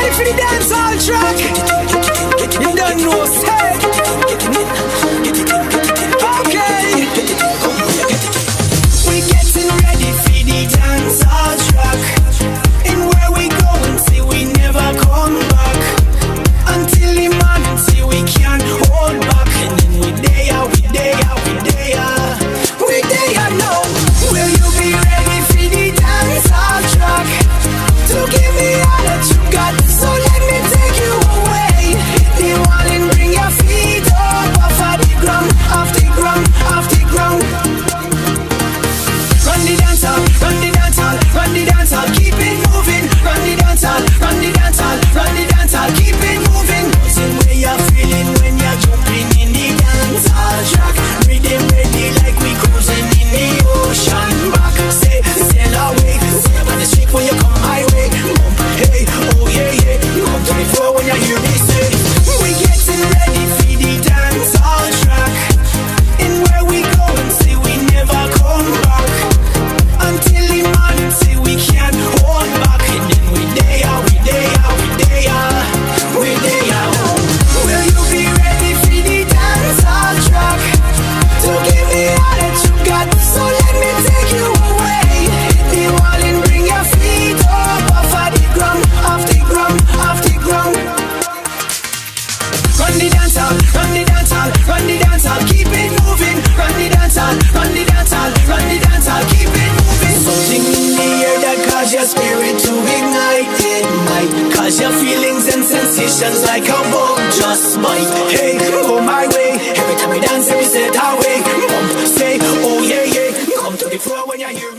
ready for the dancehall track? You don't know, say. Okay. We getting ready for the dancehall track. And where we going, see we never come back. Until the morning, see we can't hold back. And then we there, we there, we there. We there now. Will you be ready for the dancehall track? To give me all that you got, so let me take you away. Hit the wall and bring your feet up off of the ground, off the ground, off the ground. Run the dancehall, run the dancehall, run the dancehall, keep it moving. Run the dancehall, run the dancehall, run the dancehall, keep it moving. Sing where you're feeling when you're jumping in the dancehall track. Rhythm ready like we cruising in the ocean. Back, say, sail away. Say about the street when you come my way. Hey, oh yeah, yeah. Come to the floor when you hear me say. We getting ready for the dancehall track. And where we going, say we never come back. Until the morning, say we can't hold back. And then we there, we there, we there. We there. Will you be ready for the dancehall track? To give me all that you got, so let me take you away. Hit the wall and bring your feet up off of the ground, off the ground, off the ground. Run the dancehall, run the dancehall, run the dancehall, keep it moving. Run the dancehall, run the dancehall, run the dancehall, keep it moving. Something in the air that cause your spirit to ignite. It might cause your feelings and sensations like a bug just might. Hey, go my way. Every time we dance, every step our way. Say, oh yeah, yeah. Come to the floor when you hear me.